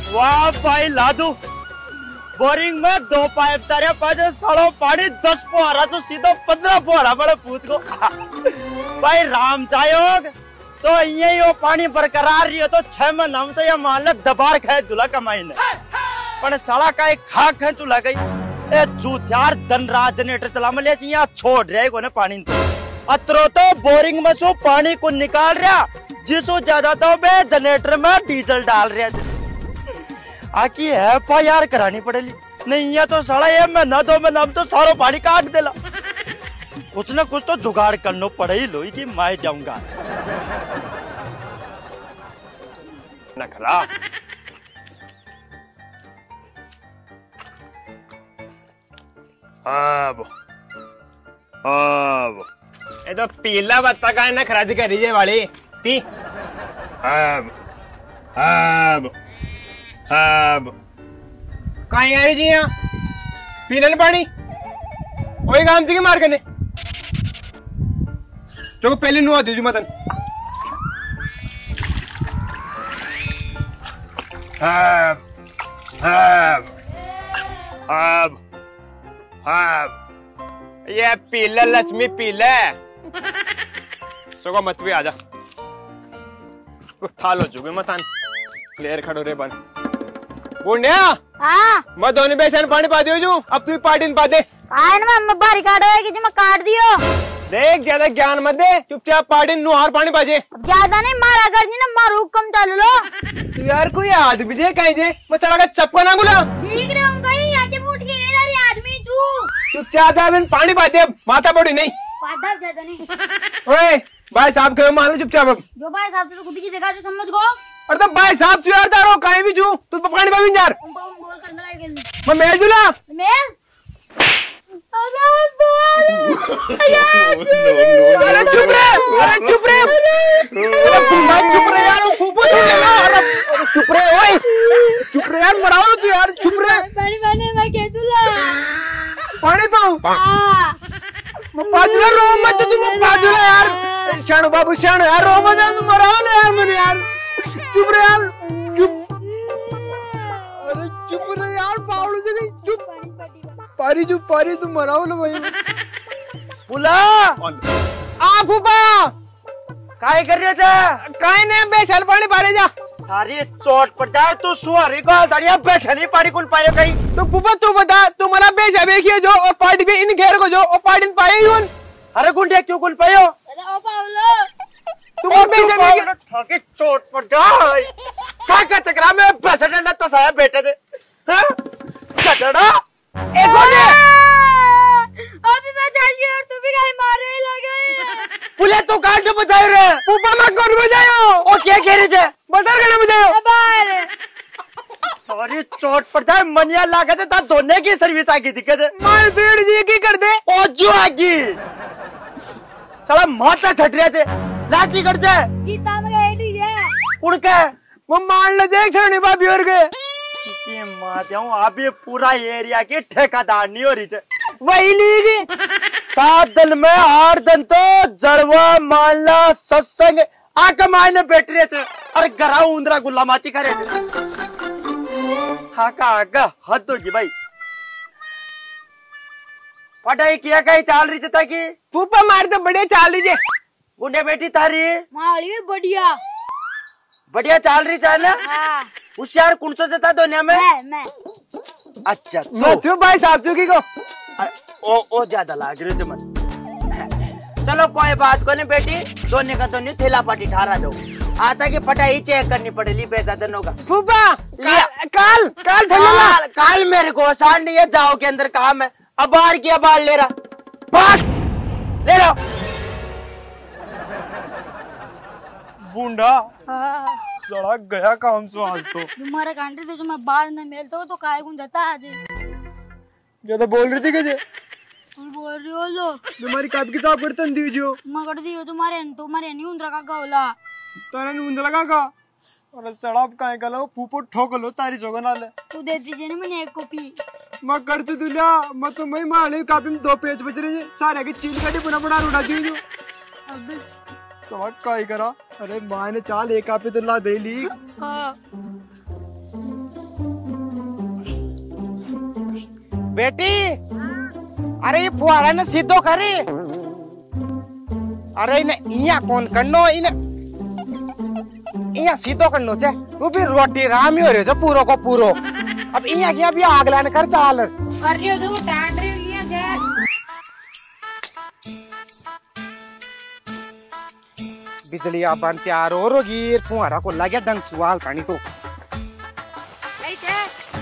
वाह भाई लादू बोरिंग में 2 पाइप तारे पाजे सड़ो पानी 10 फुहारा तो सीधो 15 फुहारा बड़े पूछ को भाई राम चायोग तो यही वो पानी बरकरार रही हो तो 6 महीना में तो ये मान लो दबार खाए चूल्हा कमाई ने पर साला का एक खाक है चूल्हा गई ए जूत्यार धनराज जनरेटर चला मले यहाँ छोड़ रहे को ने पानी तो अतरो तो बोरिंग में सो पानी को निकाल रहा जिसो ज्यादा तो बे जनरेटर में डीजल डाल रहा आकी है पा यार करानी पड़ेगी नहीं ये तो साला ये महीना 2 महीना तो सारो पानी काट देला कुछ न कुछ तो जुगाड़ करना पड़े ही लोई की मैं जाऊंगा नखरा ये तो पीला बत्ता का नखरा दिखा रही है वाली पी कहीं आई जी यहाँ पीने पानी वही काम थी मार करने जो पहले नुआ दीजिए मतन ये पीला लक्ष्मी पीला सो मत भी आजा उठा लो जुगे मतान क्लियर खड़ो रे बन बुंडिया हाँ मैं दोनों बेसन पानी पा दियो जो अब तू पार्टी पा दे मैं बारी काट कि मैं काट दियो देख ज्यादा ज्ञान मत दे चुपचाप पार्टी नुहार पानी पाजे ज्यादा नहीं मारा कर जी ना मारू कम चालू लो तू यार कोई आदमी दे कहीं दे मैं साला का चप्पा ना गुला ठीक रे हम कहीं यहाँ के फूट के गए आदमी तू चुपचाप यार पानी पा दे माथा बड़ी नहीं पादा ज्यादा नहीं ओए भाई साहब के मान लो चुपचाप जो भाई साहब तो खुद की जगह से समझ गो और तो भाई साहब तू यार तारो कहीं भी जू तू पानी पावी यार बोल कर लगा मैं मेल जुला मेल अरे बोल अरे चुप रे चुप रे यार फूफो अरे चुप रे ओए चुप रे यार मराओ तू यार चुप रे पानी पानी मैं के दूला पानी पाऊं हां मैं पाजुला रो मत तू मैं पाजुला यार शानू बाबू शानू यार रो मत तू मराओ ले यार मैंने यार चुप रे यार चुप अरे चुप रे यार पावड़ू से गई चुप पारी तू मराओ लो भाई बुला आ फूफा काय कर रहे थे काय ने बेसल पानी पारे जा अरे चोट पड़ जाए तू सुहारी को दरिया बेचनी पानी कुल पाए कहीं तो फूफा तू बता तू मला बेचा बेखिए जो और पार्टी भी इन घेर को जो और पार्टी पाए ही उन अरे गुंडे क्यों कुल पायो अरे ओ पावलो तू बेचा बेखिए ठोके चोट पड़ जाए काय का चक्रा में बेचने तो साया बेटे थे हैं चटड़ा एक गोले अभी मैं चाहिए और तू भी कहीं मारे ही लगे पुले तो काट जो बजाए रे फूफा मैं कौन बजायो ओ क्या कह रहे थे बता कहना बजायो बाहर सॉरी चोट पड़ जाए मनिया लागत है ता दोने की सर्विस आगी दिक्कत है मार पेड़ जी की कर दे ओ जो आगी साला माथा छट रहे थे लाठी कर जाए गीता में एडी है उड़ के वो मान ले देख छड़ी भाभी और के ये माते हूँ अभी पूरा एरिया की ठेकेदार नहीं हो रही है वही लीगी 7 दिन में 8 दिन तो जड़वा मालना सत्संग आके मायने बैठ रहे थे और गरा उंदरा गुल्ला माची करे थे हाँ का आगा हद होगी भाई पढ़ाई किया कहीं चाल रही थी कि फूफा मार तो बढ़िया चाल लीजिए गुंडे बेटी थारी मावली भी बढ़िया बढ़िया चाल रही है ना हाँ होशियार कौन सा देता दुनिया में मैं अच्छा तो चुप भाई साहब चुकी को ओ ज्यादा लाग रहे थे मन चलो कोई बात को नहीं बेटी दोनों का दोनों थैला पाटी ठारा दो आता की पटाई चेक करनी पड़ेगी पैसा देने का फूफा काल काल मेरे को आसान नहीं है जाओ के अंदर काम है अब बाहर किया बाहर ले रहा बस ले लो बूंडा हाँ सड़क गया काम सो आज तो तुम्हारे कांटे थे जो मैं बाहर न मेलता हूँ तो काय गुण जाता आज जो तो बोल रही थी कि तुम बोल रही हो लो तुम्हारी काप किताब करतन दीजियो मैं कर दी हो तुम्हारे नहीं उंदरा का होला तारा नींद लगा का और सड़ाप काहे गलो फूफो ठोक लो तारी जोगा नाले तू दे दीजिए ना मैंने एक कॉपी मैं कर तू दुलिया मैं तो मैं माले कापी में 2 पेज बच रहे सारे की चीज काटी पुना पुना उड़ा दी जो अब समझ काहे करा अरे मां ने चाल एक कापी तो ला दे ली हाँ बेटी अरे ये फुहारा ने सीधो करे अरे इने इया कौन करनो इने इया सीधो करनो छे तू भी रोटी रामी हो रे छे पूरो को पूरो अब इया किया भी आग लाने कर चाल कर रही हो तू टांड रही हो ये बिजली अपन तैयार हो रोगी फुहारा को लगे डंग सुवाल खानी तो नहीं थे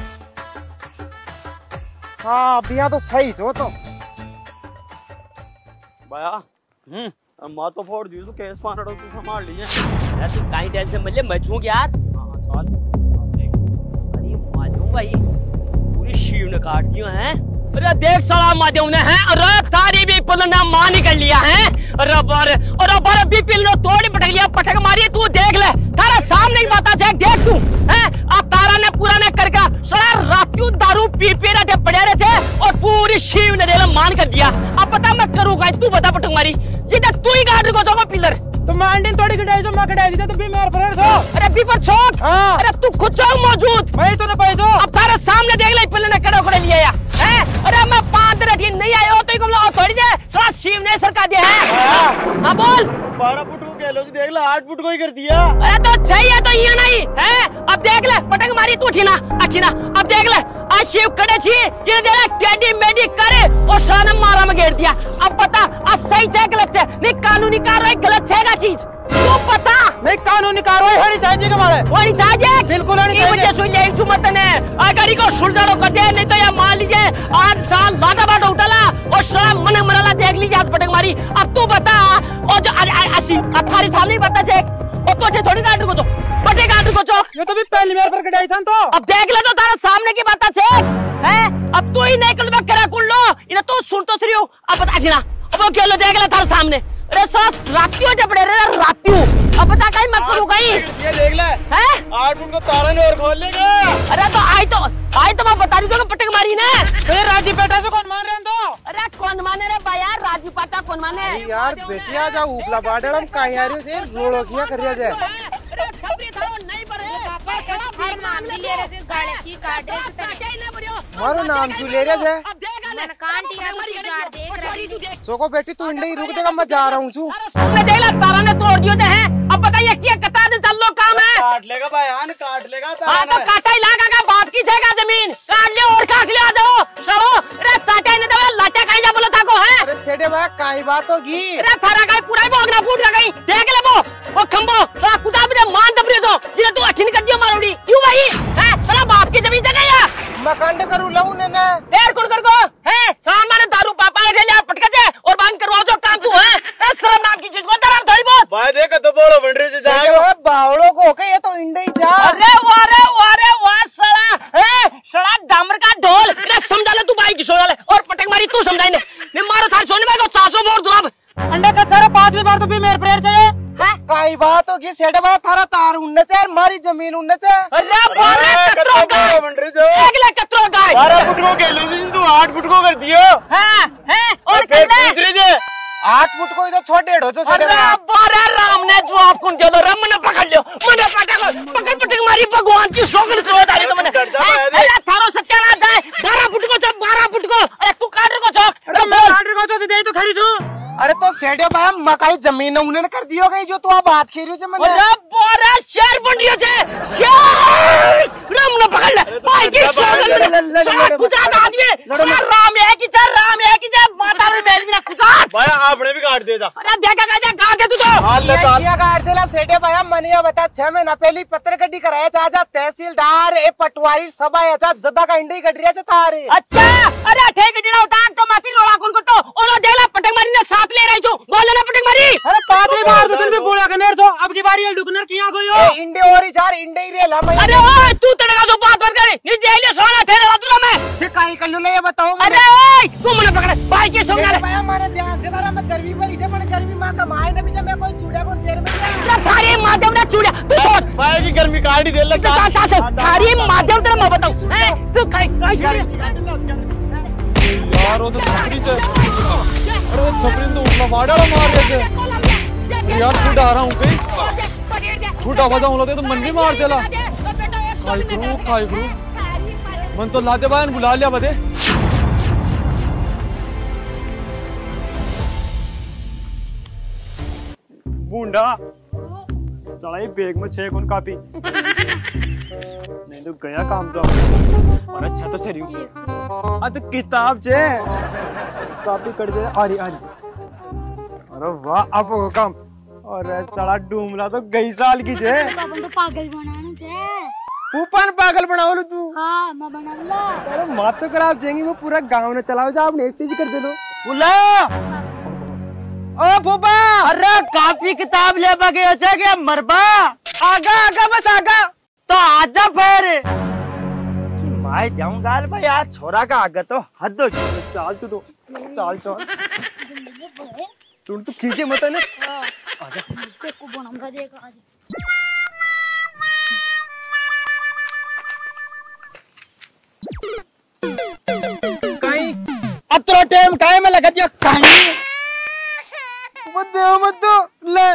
हाँ बिया तो सही छो तो भैया माँ तो फोड़ दी तो केस पाना तू संभाल लीजिए तू काई टेंशन मत ले मैं छूं यार चल अरे माधव भाई पूरी शीव ने काट दिया है अरे देख साला माधव ने है अरे तारी भी पलना मां निकल लिया है अरे बार भी पिल नो तोड़ पटक लिया पटक मारी तू देख ले तारा सामने ही माता चेक देख तू है अब तारा ने पूरा ने करके साला रातियों दारू पी पी रहे थे पड़े रहे थे और पूरी शीव ने देला मान कर दिया अब पता मैं करूंगा तू बता पटक मारी जिधर तू ही गाड़ को दोगा पिलर तो मांडन थोड़ी कटाई जो मैं कटाई दी तो भी मार पड़े तो अरे भी पर छोड़ हाँ। अरे तू खुद जाओ मौजूद मैं तो ना पाई दो अब तारा सामने देख ले पिलर ने कड़े लिया या है अरे मैं 5 दिन अठी नहीं आयो तो कमला थोड़ी दे साला शिव ने सरका दिया है हां बोल 12 फुट को कह लो देख ले 8 फुट को ही कर दिया अरे तो सही है तो ये नहीं है अब देख ले पटक मारी तू अठी ना अब देख ले आज शिव कड़े छी ये दे ले टेडी मेडी करे और शान मारा में घेर दिया अब बता आज सही है गलत है नहीं कानूनी कार्रवाई गलत है का चीज तू पता नहीं कानूनी कार्रवाई होनी चाहिए हमारे होनी चाहिए बिल्कुल होनी चाहिए मुझे सुन ले जुमत ने अगर को सुलझानो कर दे नहीं तो या मान लीजिए 8 साल लादा बाट उठला और साला मन मरला देख लीजिए आज पटक मारी अब तू बता और जो असी अठारी साल नहीं बता चेक और तो थोड़ी काट को तो बटे काट को चो ये तो भी पहली बार पर कटाई था तो अब देख ले तो तारा सामने की बात है अब तू ही नहीं कलबा करा कुल लो इने तो सुन तो थरियो अब बता जीना अब वो केलो देख ले तारा सामने अरे साथ रातियों जबड़े रे रातियों अब बता कहीं मत करू कहीं ये देख ले हैं 8 फुट को तारा ने और खोल लेगा अरे तो आई तो मैं बता रही हूँ पटक मारी ने तो राजी बेटा से कौन मान रहे हैं तो अरे कौन माने रे भाई यार राजू पाटा कौन माने यार बेटिया जा उपला बाडड़ हम कहीं आ रही हो जे रोड़ो किया कर रिया जे अरे खबरी थारो नहीं पर है पापा सड़ा हर नाम भी ले रहे थे गाड़ी की काट रहे थे मारो नाम क्यों ले रहे जे अब देख ले मन कांट या तो गाड़ देख रही थी चोको बेटी तू इंडे ही रुक देगा मैं जा रहा हूँ छू हमने देख ला तारा ने तोड़ दियो थे हैं अब बताइए क्या कटा दे चल लो काम है काट लेगा भाईयान काट लेगा हाँ तो काटा ही लागा का बाप की जगह जमीन काट लियो और काट लियो आ जाओ चलो अरे चाटा ने दबा लाटा कहीं जा बोलो ताको है अरे सेठे भाई काई बात होगी अरे थारा का पूरा बोगना फूट गई देख ले वो खंबो तो कुदा भी मान दबरे तो जिने तू अठिन कर दियो मारोड़ी क्यों भाई है तेरा बाप की जमीन जगह या मकान करू लाऊं ने देर कुड़ कर को है शाम माने दारू पापा ले ले पटके जे और बांध करवाओ जो काम तू है शर्म नाम की चीज को दराम थोड़ी बहुत भाई देख तो बोलो बंडरे से सेठे जाएगा भाई बावड़ो को के ये तो इंडे ही जा अरे वाह साला है साला डामर का ढोल अरे समझा ले तू भाई की सोया ले और पटक मारी तू समझाई ने मैं मारो थार सोने में को 400 बोर दूं अब अंडे का सारा 5 बार तो भी मेरे प्रेयर चाहिए काई बात होगी सेठे भाई थारा तार उन्ने चाहे मारी जमीन उन्ने चाहे अरे बारे कतरो गाय बंडरे जो एक ले कतरो गाय 12 फुट को कह लो तू 8 फुट को कर दियो है और फिर कर ले पूछ रही जे 8 फुट को इधर छोड़ डेढ़ हो जो सेठे अरे भाई बारे राम ने जवाब कौन चलो रम ने पकड़ लियो मने पटक मारी भगवान की शौकन करो तारी तो मने अरे थारो सत्यानाश जाए 12 फुट को चौक 12 फुट को अरे तू काट को चौक अरे मैं काट को तो दे तो खरी छू अरे तो सेठे भाई मकाई जमीन उन्हें कर दियो गई जो तू बात खेल रही है अरे बारे शेर बन रही है शेर रम ने पकड़ ले भाई की शौकन साला कुछ आदमी राम है कि माता रे बेल बिना कुछ भाई आपने भी काट दे जा अरे देखा का गाड़ दे तू तो हाल ले ताल किया काट देला सेठे भाई मनिया बता 6 महीना पहले पत्र गड्डी कराया चाचा तहसीलदार ए पटवारी सभा आचा जदा का इंडी गड्डिया से तारे अच्छा अरे ठेक दिना उठा तो माती रोड़ा कौन को तो और देला पटक मारी ने साथ ले रही जो बोल ना पटक मारी अरे पातली मार दो तुम भी बोला कनेर तो अब की बारी डुकनर किया गयो इंडे और यार इंडे ही रेला मैं अरे ओए तू तड़का जो बात कर नी देले सोना ठेरे वादुरा मैं ये काई कर लो ये बताओ अरे ओए तू मने पकड़ भाई के समझा ले भाई हमारे ध्यान से तारा मैं गर्मी पर इसे मन गर्मी मां का माए ने भी मैं कोई चूड़ा को पैर में अरे थारी माध्यम ने चूड़ा तू छोड़ भाई की गर्मी काट ही दे ले थारी माध्यम तेरे मैं बताऊं हैं तू काई यार वो तो छपरी से अरे वो छपरी तो उठला वाड़ा मार ले जे यार छूट आ रहा हूं कहीं छूट आवाज आऊं लगे तो मन भी मार देला खाई करू मन तो लाते बायन बुला लिया बदे गुंडा साला ये बैग में 6 कौन कापी नहीं तो गया काम तो। और अच्छा तो सही तो किताब जे कापी कर दे आ रही। अरे वाह अब हो काम। और साला डूमला तो गई साल की जे अपन तो पागल बनाना छे। ऊपर पागल बनाओ तू। हां मैं बनाऊंगा। अरे मात तो खराब जाएंगी वो पूरा गांव ने चलाओ जा आप नेस्ती कर दे दो। बुला ओ फूफा। अरे कापी किताब ले बगे अच्छा क्या मरबा आगा आगा बस आगा तो आजा फिर मैं जाऊंगा भाई आज छोरा का आगे तो हद हो चाल तू तो चाल चाल तू खींचे मत ना आजा को बनाऊंगा देखा आज। कहीं अतरो टाइम काहे में लगा दिया कहीं मत दो ले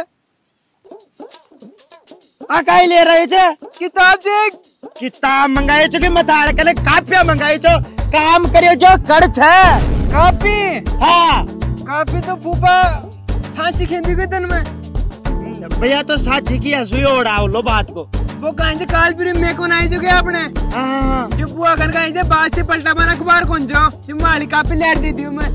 आ काहे ले रहे थे किताब चेक किताब मंगाए छो कि मताड़ के कापिया मंगाई छो काम करियो जो कर छे कापी। हाँ कापी तो फूफा सांची खेंदी के दिन में भैया तो साची की हंसुई उड़ाओ लो बात को वो कहीं से काल फिर मेरे को नहीं जो गया अपने हाँ जो बुआ घर कहीं से बात से पलटा मारा अखबार कौन जाओ जो माली कापी लेट दी थी मैं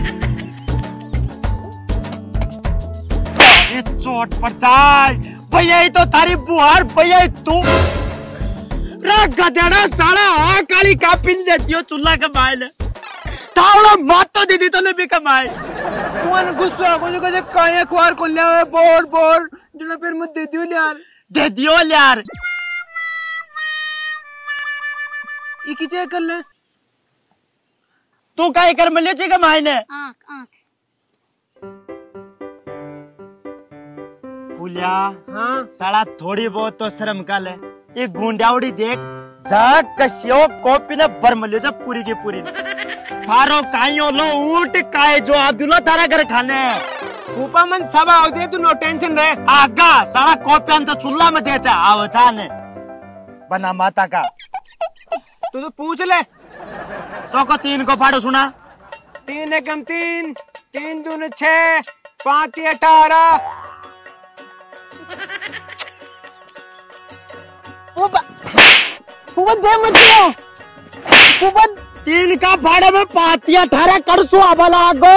ये चोट पर जाए भैया ही तो थारी बुहार भैया ही तू गधेड़ा साला हाँ काली कापी नहीं देती हो चूल्हा कमाए ले तावड़ा मात तो दीदी तो ले भी कमाए कौन गुस्सा को जो कहे काया अखबार को ले बोल बोल जो ना फिर मुझे दे दियो यार दे दियो यार एक ही चेक कर ले तू काहे कर मिले ची कमाए ने आंख आंख भूलिया हाँ साला थोड़ी बहुत तो शर्म का ले ये गुंडावड़ी देख जा कशियो कॉपी ने बरमले जा पूरी की पूरी थारो काइयो लो ऊंट काए जो अब्दुल्ला तारा घर खाने ऊपर मन सब आओ दे तू नो टेंशन रहे आगा सारा कॉपी तो चुल्ला में देचा आओ चाने बना माता का तो पूछ ले 100 को 3 को फाड़ो सुना 3 एकम 3 3 दूने 6 5 3 18 ऊपर दे मत दो ऊपर 3 का फाड़े में 5 18 कर सो अबला गो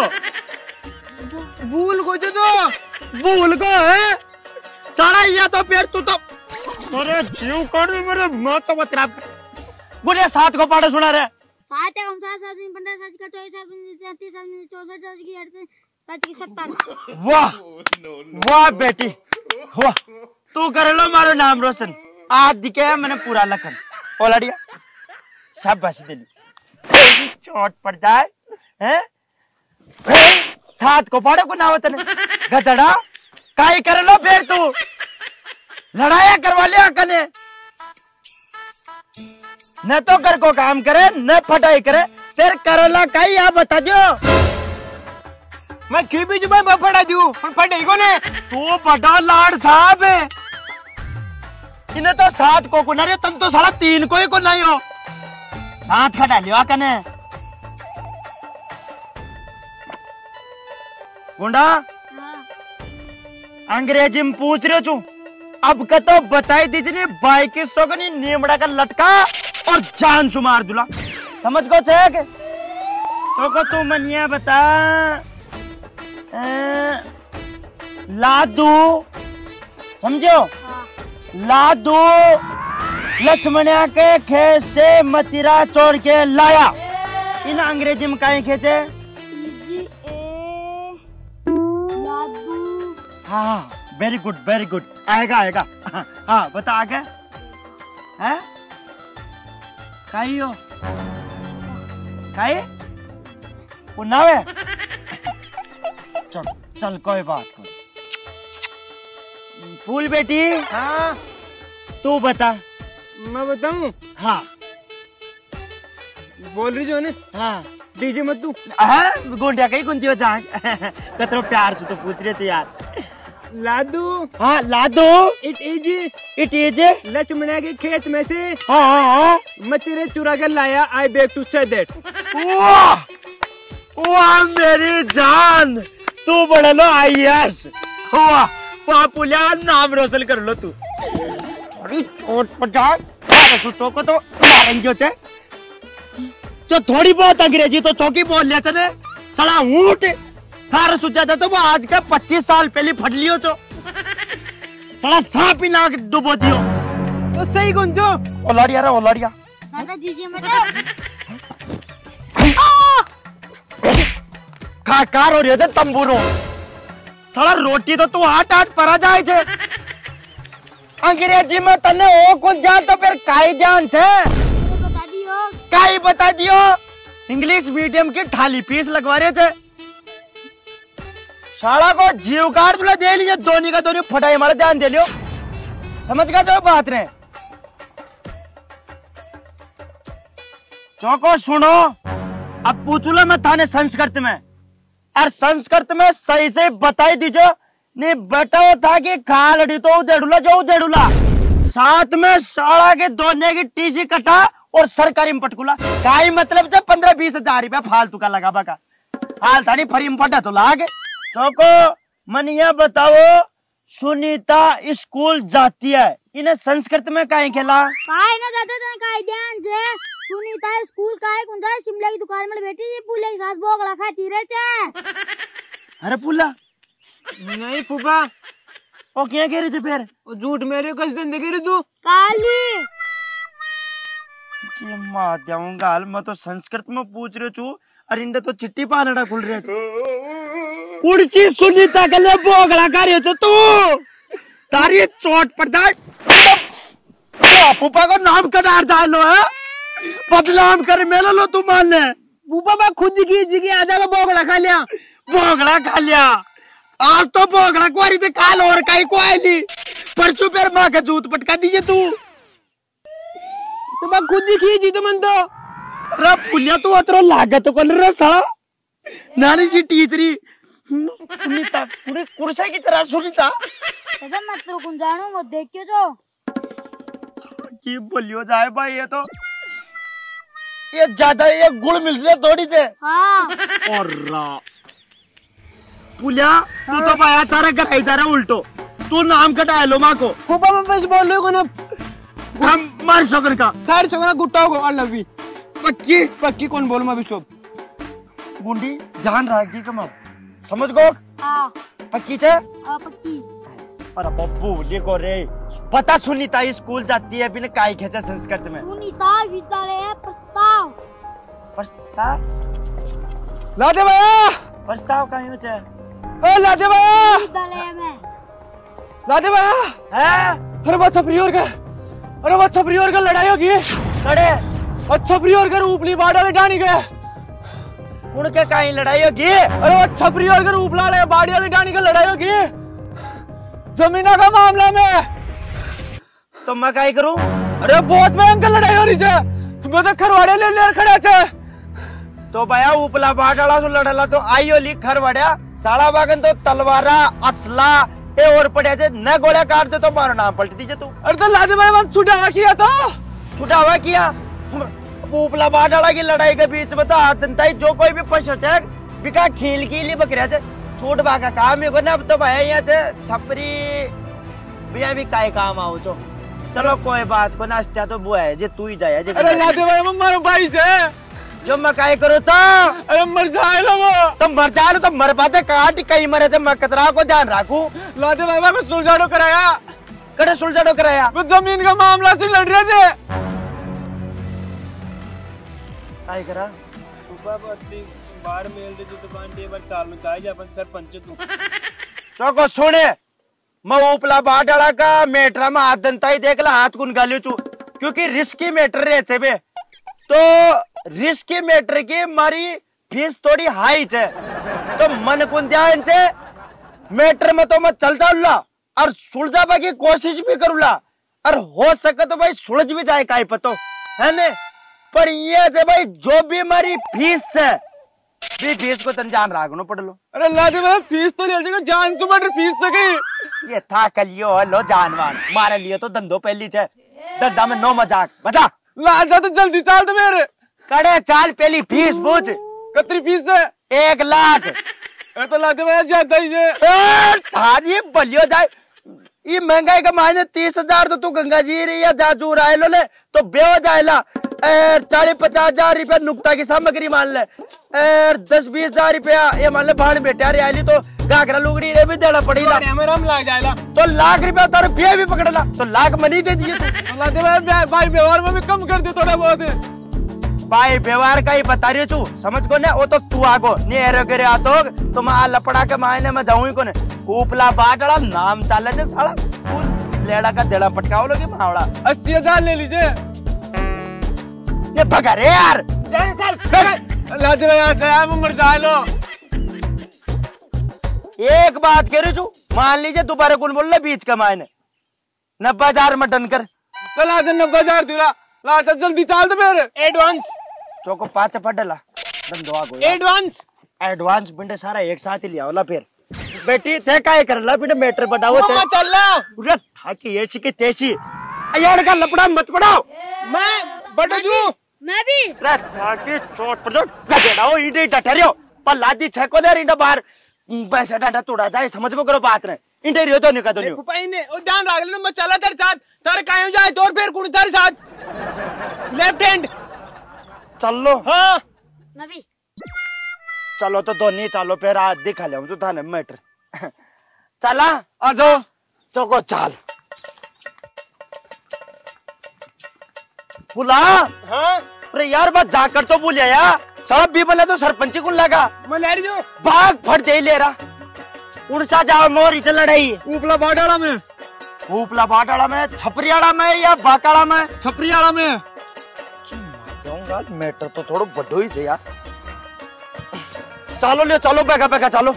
भूल को जो भूल को है सारा ये तो फिर तू तो अरे जीव कर मेरे मौत तो मत खराब बोले 7 को फाड़ो सुना रे 7 एकम 7 7 15 7 का 24 7 34 7 की 7 की 70 वाह वाह बेटी वाह तू कर लो मारो नाम रोशन आज दिखे मैंने पूरा लखन ओलाडिया शाबाश दिली चोट पड़ जाए हैं 7 को फाड़ो को ना होता ने गधड़ा काई कर लो फिर तू लड़ाया करवा लिया कने न तो कर को काम करे न फटाई करे फिर करला काई आप बता दो मैं की भी जुबान में फटा दूं पर फटे को ने तू बड़ा लाड साहब है इन्हें तो 7 को नरे तन तो साला 3 को ही को नहीं हो 7 खड़ा लिया कने गुंडा अंग्रेजी में पूछ रहे छू अब का तो बताई दीजिए बाई की सोगनी नीमड़ा का लटका और जान सुमार दूला समझ को छे के तो को तू मन ये बता लादू समझो लादू लक्ष्मणिया के खेत से मतिरा चोर के लाया इन अंग्रेजी में काहे खेचे हाँ वेरी गुड आएगा आएगा हाँ बता आगे हैं काई हो काई पुनावे चल चल कोई बात नहीं फूल बेटी हाँ तू बता मैं बताऊं हाँ बोल रही जो ने हाँ डीजे मत तू हाँ गोंडिया कहीं गुंती हो जाए कतरो प्यार से तो पूछ रहे थे यार लादू हाँ लादू इट इज लक्ष्मणिया के खेत में से हाँ मतिरे चुरा कर लाया I beg to say that वाह वाह मेरी जान तू बड़ा लो आईएएस वाह पुलिया नाम रोशन कर लो तू। अरे चोट पर जाए सोचो को तो मारेंगे चे। जो थोड़ी बहुत अंग्रेजी तो चौकी बोल लिया चने सड़ा ऊंट थारा सोचा था तो वो आज का 25 साल पहले फट लियो चो सड़ा सांप ही नाक डुबो दियो तो सही गुंजो ओलाड़िया रे ओलाड़िया दादा दीजिए मत खा कार हो रहे थे तंबूरो सड़ा रोटी तो तू आट आट परा जाए छे अंग्रेजी में तने ओ कुछ जान तो फिर काई जान छे बता दियो काई बता दियो इंग्लिश मीडियम की थाली पीस लगवा रहे थे शाला को जीव काट तुला दे लीजिए दोनी का दोनी फटाई हमारा ध्यान दे लियो समझ गया जो बात रे चौको सुनो अब पूछूला मैं थाने संस्कृत में और संस्कृत में सही से बताई दीजो नहीं बताओ था कि खालड़ी तो उधेड़ूला जो उधेड़ूला साथ में साड़ा के दोने की टीसी कटा और सरकारी में पटकुला काई मतलब जब 15-20 हजार रुपया फालतू का लगा बका हाल थानी फरी में पटा तो लागे चौको मनिया बताओ सुनीता स्कूल जाती है इन्हें संस्कृत में काहे खेला काय ना दादा तने काय ध्यान छे सुनीता स्कूल काय कुंजा शिमला की दुकान में बैठी थी पुले के साथ बोगला खाती रहे छे अरे पुला नहीं फूफा ओ क्या कह रही थी फिर झूठ मेरे कस दिन देख रही तू काली ये मां जाऊंगा हाल मैं तो संस्कृत में पूछ रही हूँ अरे इंडे तो चिट्ठी पालड़ा खुल रहे थे कुड़ची सुनीता के लिए बोगला कर रही हो तू तारी चोट पड़ जाए फूफा को नाम कटार डालो है बदनाम कर मेला लो तू मान ले फूफा मैं खुद की आधा में बोगला खा लिया आज तो बोगला कुआरी से काल और काई को आईली परसों फिर मां के जूत पटका दीजिए तू तो मैं खुद ही खींची तो मन तो रे पुलिया तू अतरो लागत को रे साला नानी सी टीचरी सुनीता पूरे कुर्सा की तरह सुनीता दादा मत तो कुंजाणो मत देखियो जो की बोलियो जाए भाई ये ज्यादा ये गुड़ मिल रही है थोड़ी से हां और पुलिया तू तो पाया तारा कराई जा रहा उल्टो तू नाम कटाए लो माँ को फूफा मैं बस बोल रही हूँ ना हम मार शोकर का खैर छोकरा गुट्टा को आई लव यू पक्की कौन बोल मैं भी चुप गुंडी ध्यान रख जी कम समझ गो हां पक्की थे पक्की अरे बब्बू लिखो रे पता सुनीता स्कूल जाती है बिना काई खेचा संस्कृत में सुनीता विद्यालय प्रस्ताव लादे भैया प्रस्ताव का यूं चे ए लादे भैया विद्यालय में लादे भैया है अरे बात छपरी और का लड़ाई होगी लड़े अच्छा छपरी और का ऊपली बाड़ा ले डानी गए उनके काई लड़ाई होगी अरे वो छपरी और का ऊपला ले बाड़ी वाली डानी का लड़ाई होगी जमीना का मामला में तो मैं काई करूं अरे बहुत भयंकर लड़ाई हो रही है मैं तो खरवाड़े ले खड़ा थे तो भैया उपला बाटाला सो लड़ला तो आइयो ली खरवाड़िया साला बागन तो तलवारा असला ए और पड़े थे न गोलियां काट दे तो मारो नाम पलट दीजिए तू अरे तो लादे भाई मैं छुटावा किया था छुटावा किया उपला बाटाला की लड़ाई के बीच में तो आतंताई जो कोई भी पशु थे बिका खील की ली बकरिया थे छूट बाका काम ही को ना अब तो भैया यहाँ से छपरी भैया भी काय काम आओ तो चलो कोई बात को नाश्ता तो वो है जे तू ही जाए अरे लादे भाई मैं मारो भाई से जो मैं काय करूँ तो अरे मर जाए ना वो तो मर जाए तो मर पाते काट कहीं मरे थे मैं कतरा को ध्यान रखूं लादे भाई मैं सुलझाड़ो कराया कड़े सुलझाड़ो कराया वो जमीन का मामला से लड़ रहे थे काय करा बाहर मेल दे दुकान दे बार चाल में चाहे अपन सरपंच तू चौको सुने मैं उपला बाडाला का मेटरा में हाथ दंताई देख ला हाथ कुन गालियो चू क्योंकि रिस्की मेटर रहे छे बे तो रिस्की मेटर की मारी फीस थोड़ी हाई छे तो मन कुन ध्यान से मेटर में तो मैं चलता उल्ला और सुलझावा की कोशिश भी करूला और हो सके तो भाई सुलझ भी जाए काई पतो है ने पर ये जे भाई जो भी हमारी फीस है भी फीस को तन ध्यान रखना पड़ लो अरे लादे भाई फीस तो नहीं जान से बढ़ फीस से गई ये था कलियो लो जानवान मारे लिए तो धंधो पहली छे धंधा में नो मजाक बता लाजा तो जल्दी चाल तो मेरे कड़े चाल पहली फीस पूछ कतरी फीस है 1 लाख तो लादे भाई ज्यादा ही है थारी बलियो जाए ये महंगाई का मायने 30,000 तो तू गंगा जी रही है जा जू रहा ले तो बेहो जाएला 40-50,000 रुपया नुक्ता की सामग्री मान ले 10-20,000 रुपया ये मान ले भाड़ बेटा रियाली तो घाघरा लुगड़ी रे भी देना पड़ेगा लग जाएगा तो लाख रुपया तारे बिया भी पकड़ला तो लाख मनी दे दिए भाई व्यवहार में भी कम कर दे थोड़ा बहुत भाई व्यवहार का ही बता रही तू समझ को ने वो तो तू आगो नहीं एरे गिरे आतो तो मैं लपड़ा के मायने में जाऊं ही को ने ऊपला बाटड़ा नाम चाले जे साला लेड़ा का देड़ा पटकाओ लोगे मावड़ा 80,000 ले लीजिए ये भगा रे यार मर जा लो एक बात कह रही तू मान लीजिए दोबारा कौन बोल रहा बीच का मायने 90,000 में डन कर तो ला 90,000 दूरा ला जल्दी चाल तो फिर एडवांस चौको 5 पड़ला दम दुआ को एडवांस बिंडे सारा एक साथ ही लिया वाला फिर बेटी थे काय करला बिंडे मैटर बताओ चल उरे था कि ऐसी की तेसी यार का लपड़ा मत पड़ाओ मैं बटजू मैं भी रे था कि चोट पर गड़ाओ ईडे डटरियो पर लादी छको दे इंडा बाहर पैसा डाटा तोड़ा जाए समझ को करो बात रे इंटरव्यू तो नहीं का तो नहीं ने ओ ध्यान रख ले मैं चला तेरे साथ तेरे काहे जाए तोर फिर कुण तेरे साथ लेफ्ट हैंड चल लो हां मैं भी चलो तो दोनों चलो फिर आज दिखा ले जो थाने मैटर चला आ जाओ चौको चाल बुला हां अरे यार बात जाकर तो बोलिया यार सब भी बोला तो सरपंच को लगा मैं ले रही हूं भाग फट दे ले रहा उड़सा जाओ मोर इधर लड़ाई ऊपला बाटाड़ा में ऊपला बाटाड़ा में छपरियाड़ा में या बाकाड़ा में छपरियाड़ा में जाऊंगा मैटर तो थोड़ा बड़ो ही थे यार चलो ले चलो बेगा बेगा चलो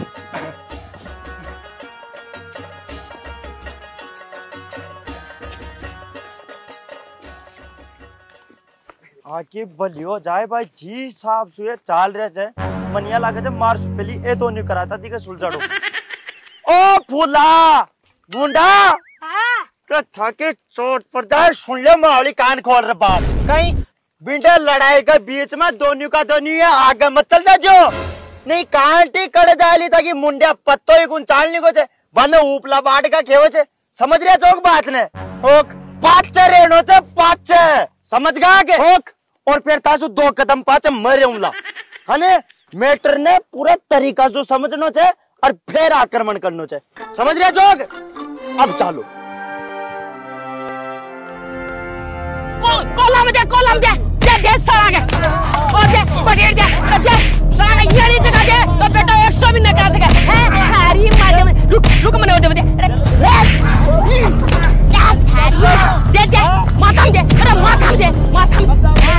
आके बलियो जाए भाई जी साहब सुए चाल रहे थे मनिया लागे थे मार सुपेली ए तो नहीं कराता थी के सुलझाड़ो ओ फूला गुंडा हाँ थके चोट पर जाए सुन ले मावली कान खोल रहे बाप कहीं बिंडे लड़ाई के बीच में दोनों का दोनों है आगे मत चल जा जो नहीं कांटी कड़ जाली ताकि मुंडिया पत्तो ही कुन चालनी को छे बने ऊपला बाट का खेवे छे समझ रहे चौक बात ने होक पाचे रेनो छे पाचे समझ गया के होक और फिर तासु 2 कदम पाचे मरे उला हने मैटर ने पूरा तरीका जो समझनो छे और फिर आक्रमण करनो छे समझ रहे चौक अब चालू कोलम दे साला के और दे पटेर दे साला का ये नहीं दिखा दे तो बेटा 100 भी न कर सके है हरी मार रुक मने दे दे माथाम दे अरे माथाम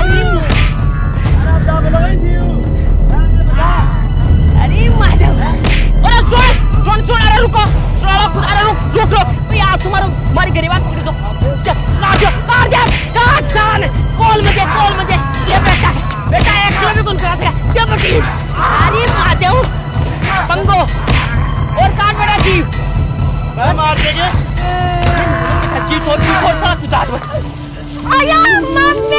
अरे माधव अरे सुन अरे रुको अरे यार तुम्हारा मारी गरीबा पकड़ दो मार दे काट साल कॉल में दे ये बेटा 100 भी कौन करा सका क्या बटी अरे माधव पंगो और काट बेटा जी मैं मार देंगे जी तो साथ कुछ आया मम्मी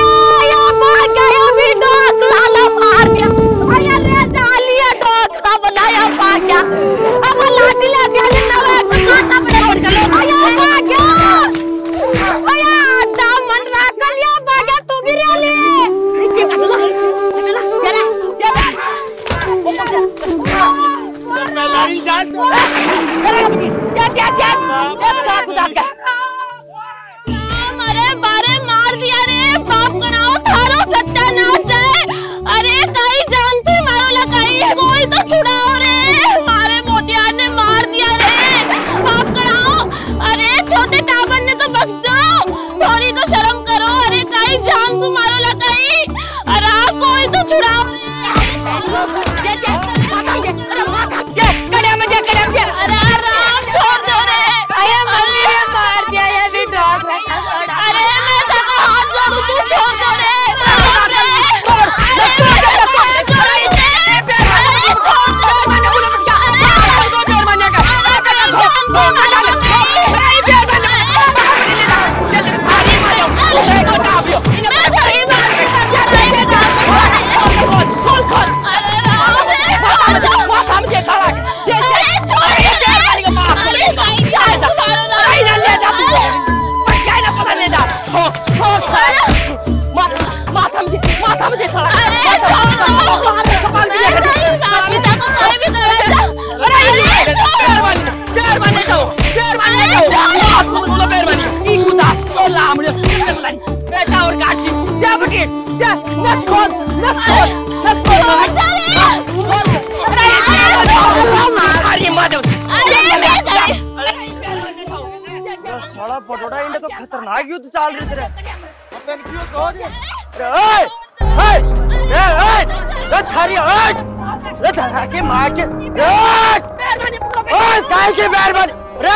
साला पटोटा इंडे तो खतरनाक युद्ध चल रही तेरे अपन क्यों कहो रे थारी रे धरा के मार के काय के मेहरबानी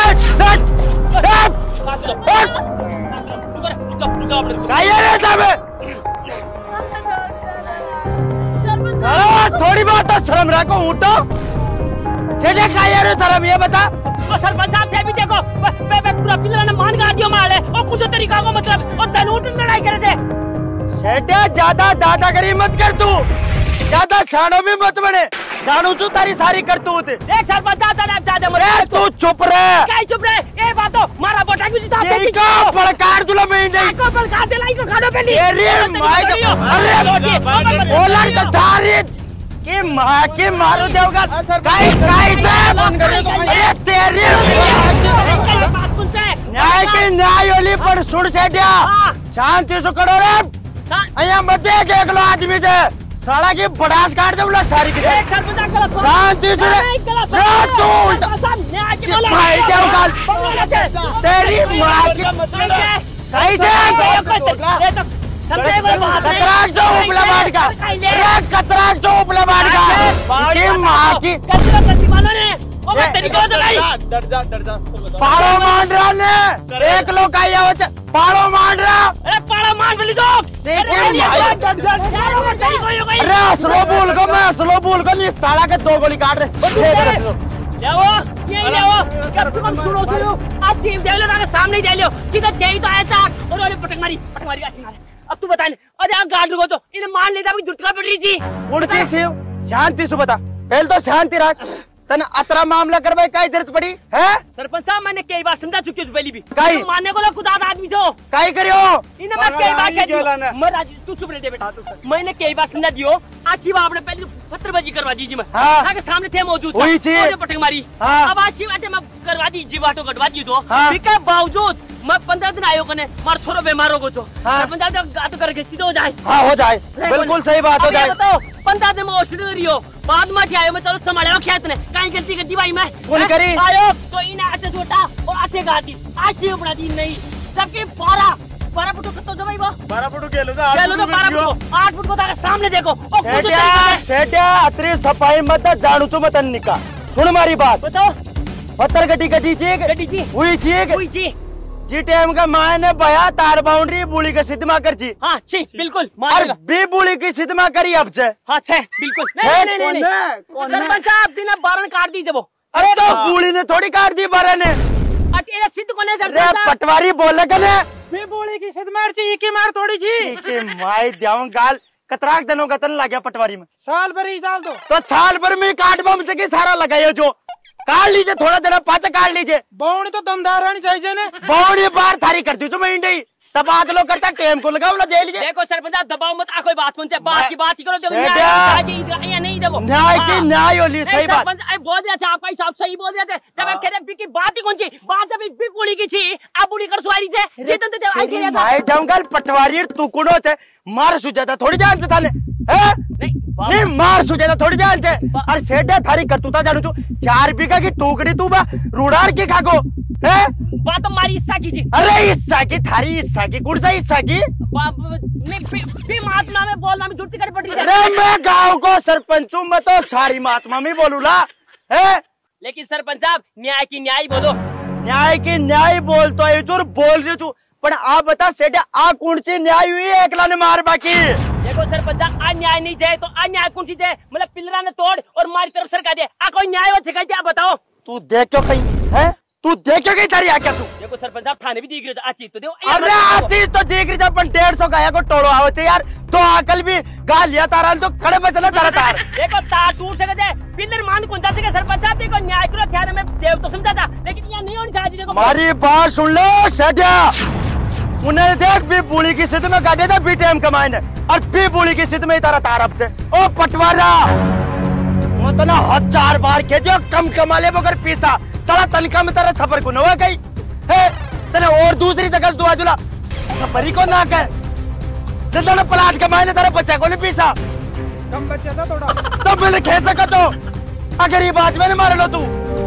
काय रे साहब साला थोड़ी बहुत तो शर्म रखो उठो छेड़े काय रे शर्म ये बता सरपंच साहब ने भी देखो पूरा पिंजरा ने मान गाड़ियों मारे और कुछ तरीका को मतलब और तनूट लड़ाई करे थे सेठे ज्यादा दादागिरी मत कर तू ज्यादा छाड़ो में मत बने जानू तू तारी सारी करतूत देख सरपंच साहब ज्यादा मत तू चुप रह काय चुप रहे ए बात तो मारा बोटा भी जीता ये का बड़कार दुला में नहीं को बड़कार दे लाई को खानो पे नहीं तेरी माय अरे बोला तो धारी के मां के मारो देवगा काय काय अरे तेरी बात सुनते न्याय के न्याय वाली पर सुन सेठिया शांति से करो रे अया मत देख एकलो आदमी से साला की बड़ास काट दे बोला सारी की शांति से रे तू भाई देवगा तेरी मां की कैसे कतराक जो उपला मार का रे कतराक जो उपला मार का की मां की कतरा प्रतिमानो ने ओ तेरी को दलाई डर जा पाड़ो मान रहा ने एक लोग आया हो पाड़ो मान रहा अरे पाड़ा मान बोली दो अरे स्लो बोल को नहीं साला के दो गोली काट रहे जाओ ये जाओ कब तुम सुनो आज सीम दे लो ना सामने दे लो किधर दे तो ऐसा और वाले पटक मारी आसी मारे अब तू बता अरे आप गार्ड को तो इन्हें मान लेता कि दुर्गा पड़ रही थी उड़ती शिव शांति से बता पहले तो शांति रख तने अतरा मामला करवाई काई जरूरत पड़ी है सरपंच साहब मैंने कई बार समझा चुकी हूं पहले भी काई मानने को ना खुदा आदमी जो काई करियो इन्हें मैं कई बार कह दिया मैं राजी तू चुप रह दे बेटा मैंने कई बार समझा दियो आशिवा आपने पहले पत्थरबाजी करवा दीजिए मैं हाँ। सामने थे मौजूद हुई थी पटक मारी हाँ। अब आशिवा मैं करवा दीजिए बाटो कटवा दी दो हाँ। ठीक है बावजूद मैं 15 दिन आयो कने मार छोरो बीमार हो तो हाँ। सरपंच साहब गात करके सीधे हो जाए हाँ हो जाए बिल्कुल सही बात हो जाए बताओ 15 दिन में हॉस्पिटल रहियो बाद में आयो मैं चलो संभाले खेत ने काई गलती करती भाई मैं कौन करी आयो तो इन्हें आटे छोटा और आटे गाती आशी बना दी नहीं सबके 12 फुट खत्म जो भाई वो 12 फुट गेलो तो 12 फुट 8 फुट को ताके सामने देखो सेठिया अतरी सफाई मत जानू तू मत निका सुन मारी बात बताओ पत्थर गड्डी चीक हुई चीक जी टाइम का माँ ने बया तार बाउंड्री बुली का सिद्धमा कर जी हाँ छी बिल्कुल और बी बुली की सिद्धमा करी अब से हाँ छे बिल्कुल नहीं सरपंच साहब दिन बारन काट दी जब अरे तो बुली ने थोड़ी काट दी बारह ने अकेला सिद्ध कोने सरपंच पटवारी बोले कने बे बुली की सिद्ध मार ची की मार थोड़ी जी के माय देव गाल कतराक दिनों का तन लग गया पटवारी में साल भर ही डाल दो तो साल भर में काट बम से सारा लगाइए जो काट लीजिए थोड़ा देर पाचा काट लीजिए बौनी तो दमदार रहनी चाहिए ने बौनी बार थारी करती तो मैं इंडी तबादलो करता टेम को लगाओ ना दे लीजिए देखो सरपंच साहब दबाव मत आ कोई बात सुनते बात की बात ही करो जब न्याय नहीं देखो न्याय की न्याय होली सही बात बोल रहे थे आपका हिसाब सही बोल रहे थे जब मैं कह रहे की बात ही कौन सी बात जब भी पुली की थी अब पुली कर सुवारी थे जीतन तो आई के भाई जंगल पटवारी तू कुड़ो छे मार सुजाता थोड़ी जान से थाने हैं नहीं मार सुजाता थोड़ी जान से और सेठे थारी करतूता जानू तू 4 बीघा की टोकरी तू बा रुड़ार के खागो है बात हमारी हिस्सा की थी अरे हिस्सा की थारी हिस्सा की कुड़ सा हिस्सा की महात्मा में बोलना में जुड़ती कर पड़ रही है मैं गांव को सरपंच हूँ मैं तो सारी महात्मा में बोलूला है लेकिन सरपंच साहब न्याय की न्याय बोलो न्याय की न्याय बोल तो जोर बोल रही तू पर आप बता सेठे आ कौन सी न्याय हुई है एकला ने मार बाकी देखो सरपंच साहब अन्याय नहीं जाए तो अन्याय कौन सी जाए मतलब पिलरा ने तोड़ और मारी तरफ सरका दे आ कोई न्याय हो सका आप बताओ तू देख क्यों कहीं है तू देखे गई तारी आके तू देखो सरपंच साहब थाने भी दिख रहे थे आज तो देखो अरे आज चीज तो दिख रही था अपन 150 गाया को तोड़ो आओ चे यार तो आकल भी गा लिया तारा तो खड़े पे चला तारा तार देखो तार टूट सके थे पिलर मान कौन जा सके सरपंच साहब देखो न्याय को ध्यान में देव तो समझा था लेकिन यहाँ नहीं होनी चाहिए देखो हमारी बात सुन लो सेठिया उन्हें देख भी बुली की सिद्ध में काटे था बी टाइम कमाए ने और बी बुली की सिद्ध में तारा तार अब से ओ पटवारा वो तो ना 1000 बार खेजो कम कमा ले मगर पैसा साला तनखा में तेरा सफर को न हुआ कहीं है तेने और दूसरी जगह दुआ जुला सफरी को ना कह जितना प्लाट के मायने तेरे बच्चे को नहीं पीसा कम बच्चा था थोड़ा तो मैंने खे सका तो अगर ये बात मैंने मार लो तू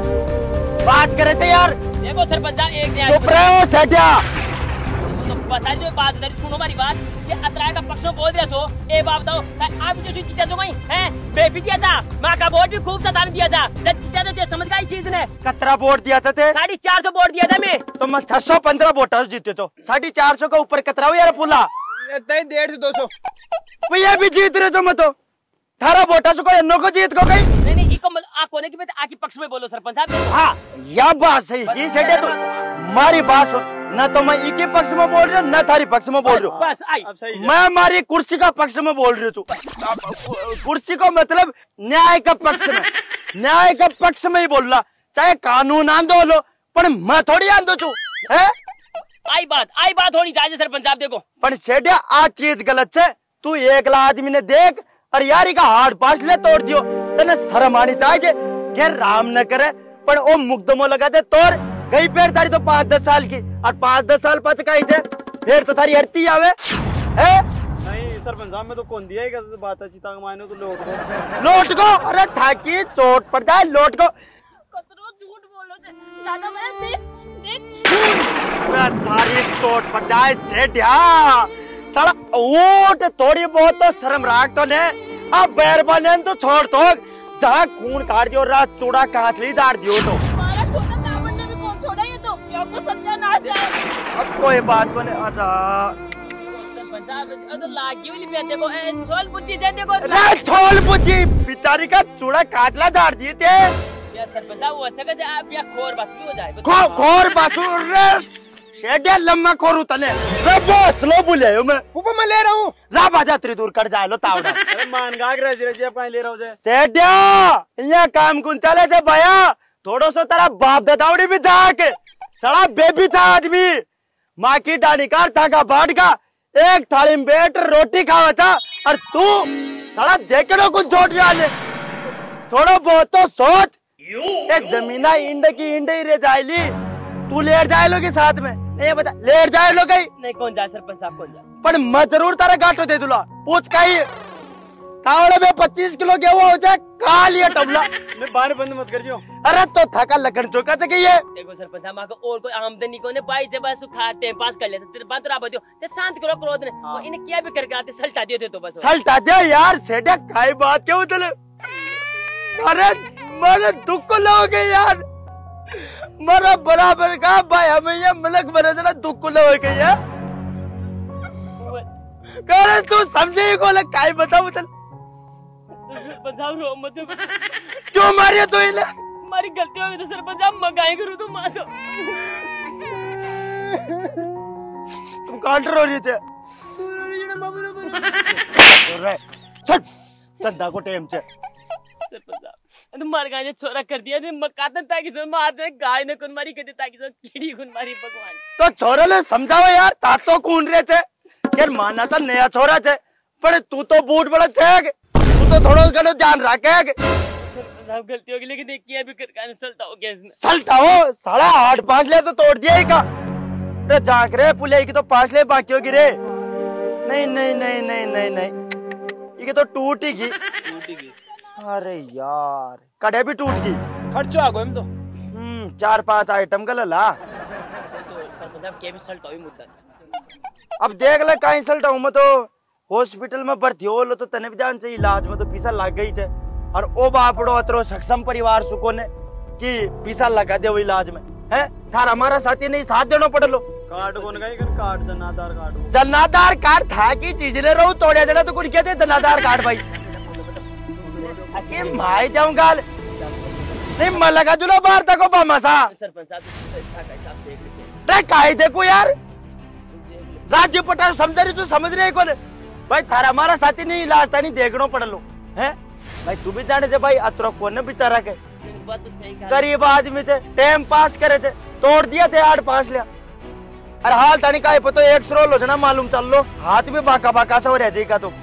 बात करे थे यार। देखो सरपंच साहब एक चुप रहे हो सेठिया। तो बता दो बात नहीं सुनो हमारी बात ये अतराय का पक्ष में बोल दिया तो ए बाप बताओ आप जो चीजें जो हैं बेबी दिया था माँ का वोट भी खूब सताने दिया था जब समझ गई चीज ने कतरा वोट दिया था 450 वोट दिया था मैं तो मैं 615 वोट जीते तो 450 का ऊपर कतरा हो यार पुला 150 200 ये भी जीत रहे तो मैं तो थारा वोटा को अन्नो को जीत को गई नहीं इको आप कोने की बात आके पक्ष में बोलो सरपंच साहब। हाँ यह बात सही की सेठे तो मारी बात सुन न तो मैं इके पक्ष में बोल रही हूँ न थारी पक्ष में बोल रही हूँ बस आई मैं हमारी कुर्सी का पक्ष में बोल रही हूँ कुर्सी को मतलब न्याय का पक्ष में ही बोल रहा चाहे कानून आंदोलो पर मैं थोड़ी आंदो छू है आई बात होनी चाहिए सरपंच साहब देखो पर सेठिया आज चीज गलत है तू एकला आदमी ने देख और यारी का हाथ पास ले तोड़ दियो तेने शर्म आनी चाहिए क्या राम न करे पर ओ मुकदमो लगा दे तोड़ गई पेड़ तारी तो 5-10 साल की और 5-10 साल पचकाई छे फिर तो थारी हरती आवे है नहीं सरपंच साहब में तो कौन दिया है बात अच्छी तंग मायने तो लौट को अरे थाकी चोट पड़ जाए लौट को कतरो झूठ बोलो दादा मैं देख थारी चोट पड़ जाए सेठिया साला ऊट थोड़ी बहुत तो शर्म राख तो ने अब बैर बने तो छोड़ तो जहाँ खून काट दियो रात चूड़ा कांचली दार दियो तो हमारा छोटा दामन ने भी कौन छोड़ा ये तो क्या को सत्यानाश है अब कोई बात को नहीं अरे सरपंच साहब तो लागी वाली मैं देखो छोल बुद्धि दे देखो रे छोल बुद्धि बेचारी का चूड़ा काचला दार दिए थे यार सरपंच साहब वो सके आप या खोर बात भी हो जाए खोर बासु रे शेडिया लम्मा खोरू तने रे बस लो बुले मैं ऊपर मैं ले रहा हूँ रा बाजा तेरी दूर कर जाए लो तावड़ा अरे मान गाग रहे जी आप कहीं ले रहा हो शेडिया ये काम कुन चले थे भैया थोड़ो सो तेरा बाप दादावड़ी भी जाके सड़ा बेबी था आदमी माँ की डानी कार थाका बाट का एक थाली में बैठ रोटी खावा था और तू सड़ा देखने कुछ छोड़ रहा है थोड़ा बहुत तो सोच एक जमीना इंड की इंड ही रह जाएली तू लेट जाए लोगी साथ में नहीं बता लेट जाए लोग नहीं कौन जाए सरपंच साहब कौन जाए पर मैं जरूर तारा गाटो दे दूला पूछ काई कावड़े में 25 किलो गेहूं हो जाए काल ये टबला मैं बाहर बंद मत करियो अरे तो थका लगन चौका से ये देखो सरपंच साहब मां को और कोई आमदनी को ने पाई से बस खा टाइम पास कर लेते तेरे बंद रहा बदियो ते शांत करो क्रोध ने वो इन्हें क्या भी करके आते सल्टा दियो थे तो बस सल्टा दे यार सेठा काई बात क्यों उतले अरे मारे दुख को लोगे यार मरा बराबर का भाई हमें ये मलक बने जरा दुख को लोगे यार करे तू समझे को लग काई बताओ चल सरपंच साहब रो मत क्यों मारिया तो इले हमारी गलती हो गई तो सरपंच साहब मगाई करूं तो मां दो तुम कांटर हो रही थे रे छट धंधा को टेम से सरपंच साहब तो मार गाय छोरा कर दिया ने मकातन ताकि जो मारते गाय ने कुन मारी कर ताकि जो कीड़ी कुन मारी भगवान तो छोरा ने समझाओ यार तातो कून रे छे यार माना था नया छोरा छे पर तू तो बूट बड़ा छे तू तो थोड़ो घणो ध्यान रखे साहब गलती हो गई लेकिन एक किया भी कर कान सल्टा हो गया इसने सल्टा हो साला 8-5 ले तो तोड़ दिया ही का रे जाग रे पुले की तो 5 ले बाकी होगी रे नहीं नहीं नहीं नहीं नहीं नहीं ये तो टूट ही गई अरे यार कड़े भी टूट गई खर्चो आ गए हम तो 4-5 आइटम का ला तो सरपंच साहब के भी सल्टा हुई मुद्दा अब देख ले कहीं सल्टा हूं मैं तो हॉस्पिटल में भर्ती हो लो तो तने भी जान से इलाज में तो पैसा लग गई छे और ओ बापड़ो अतरो सक्षम परिवार सुको ने कि पैसा लगा दे वो इलाज में है थार हमारा साथी नहीं साथ देना पड़ लो कार्ड कौन गई कर कार्ड जनाधार कार्ड था की चीज ले रहू तोड़े जड़ा तो कुछ कहते जनाधार कार्ड भाई अके माई जाऊं गाल नहीं मैं लगा जुलो बाहर तक को बामसा सरपंच साहब देख लीजिए रे काहे देखो यार राज्य पटाल समझ रही तू समझ रही कौन भाई थारा हमारा साथी नहीं इलाज था नहीं देखना पड़ लो है भाई तू भी जाने थे भाई अतरो कौन बेचारा के गरीब आदमी थे टाइम पास करे थे तोड़ दिया थे 8-5 लिया अरे हाल तानी का पतो एक सरोल हो जाना मालूम चल लो हाथ में बाका बाका सा हो रह जाएगा तो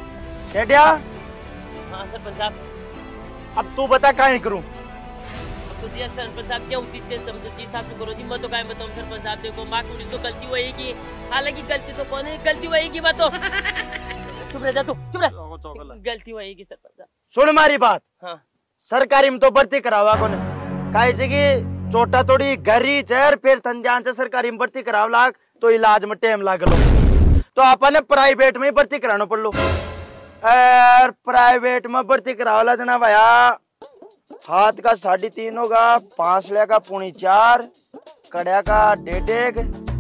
सेठिया हाँ सरपंच साहब अब तू बता काहे करूं तो दिया सरपंच साहब क्या उचित से समझो जी साहब करो जी मत तो काय बताऊं सरपंच साहब देखो माँ थोड़ी तो गलती वही की, हालांकि गलती तो कौन है, गलती वही की बात तो चुप रह जा तू, चुप रह, गलती वही की सरपंच साहब। सुन मारी बात, हाँ सरकारी में तो भर्ती करावा कोने काहे से कि छोटा थोड़ी घरी चेर फिर थंजान से सरकारी में भर्ती कराव लाग तो इलाज में टाइम लाग लो, तो आपने प्राइवेट में ही भर्ती कराना पड़ लो। और प्राइवेट में भर्ती करावला जना भैया हाथ का 3.5 होगा, 5 का 4.25, कड़िया का 1.5,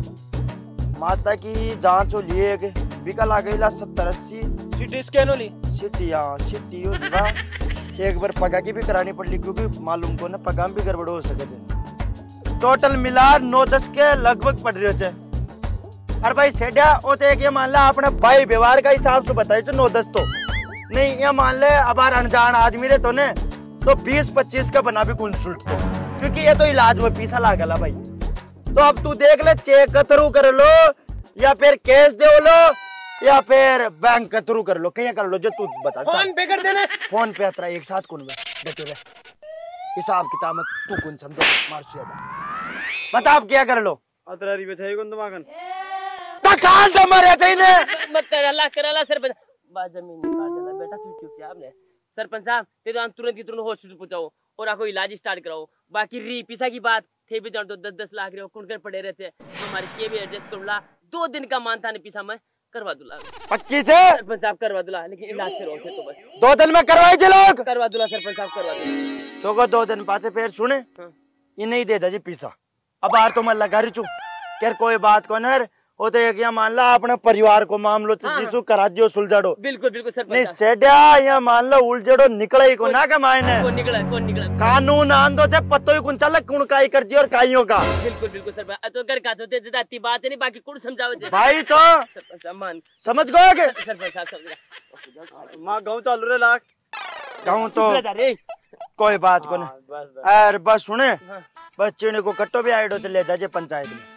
माता की जांच हो लिए बिका लागेला 70-80, सीटी स्कैन होली सिटी हो दिवा एक बार पगा की भी करानी पड़ली क्योंकि मालूम को ना पगा में भी गड़बड़ हो सके छे। टोटल मिला 9-10 के लगभग पड़ रहे छे। अरे भाई सेठिया ओ तो एक ये मान ला अपने भाई व्यवहार का हिसाब से बताए तो 9-10 तो नहीं, ये मान ले अब अनजान आदमी रे तो ने तो 20-25 का बना भी कंसल्ट तो, क्योंकि ये तो इलाज में पैसा लागला भाई। तो अब तू देख ले चेक थ्रू कर लो या फिर कैश दे लो या फिर बैंक के थ्रू कर लो, कहीं कर लो जो तू बता। फोन पे कर देना, फोन पे अतरा एक साथ कौन बैठे रहे हिसाब किताब में तू कौन समझे मार ज्यादा बता अब क्या कर लो अतरा री बैठे कौन दिमागन तकान से मरे चाहिए मत करला सरपंच बात जमीन निकाल देना बेटा, तू चुपचाप रह सरपंच साहब, ते तो तुरंत हॉस्पिटल पहुंचाओ और आपको इलाज स्टार्ट कराओ। बाकी री पैसा की बात थे भी जान तो 10-10 लाख रहे कुंडकर पड़े रहते हमारे के भी एडजस्ट कर ला, 2 दिन का मान था ने पैसा मैं करवा दूला पक्की से सरपंच साहब करवा दूला, लेकिन इलाज करो थे तो बस 2 दिन में करवाई जे लोग करवा दूला सरपंच साहब करवा दूला तो को 2 दिन पाचे फिर सुने ये नहीं दे जी पैसा अब आर तो मैं लगा रही चू यार कोई बात कौन है वो तो एक मान ला अपने परिवार को मामलो जिसु करा दियो सुलझाड़ो। बिल्कुल बिल्कुल सरपंच नहीं सेड्या या मान लो उलझड़ो निकले ही को ना का मायने कौन निकला कानून आंदो से पत्तो ही कुन चल कुण काई कर दियो और काइयों का बिल्कुल बिल्कुल सरपंच तो घर का तो जाती बात है नहीं, बाकी कुण समझावे भाई तो सरपंच साहब मान समझ गए के सरपंच साहब समझ मां गांव चालू रे लाख कहूं तो कोई बात को नहीं यार बस सुने बस चीनी को कट्टो भी आइडो तो ले जाजे पंचायत में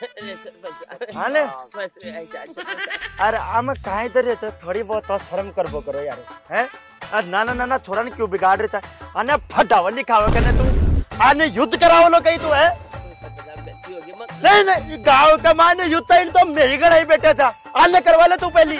हाले अरे हम काहे इधर रहते थोड़ी बहुत तो शर्म करबो करो यार हैं। अरे ना छोरा ने क्यों बिगाड़ रहे चाहे आने फटावा लिखावा करने तू आने युद्ध करावो लो कहीं तू है नहीं गांव का माने युद्ध इन तो मेरी गढ़ाई बैठा था आने करवा ले तू पहली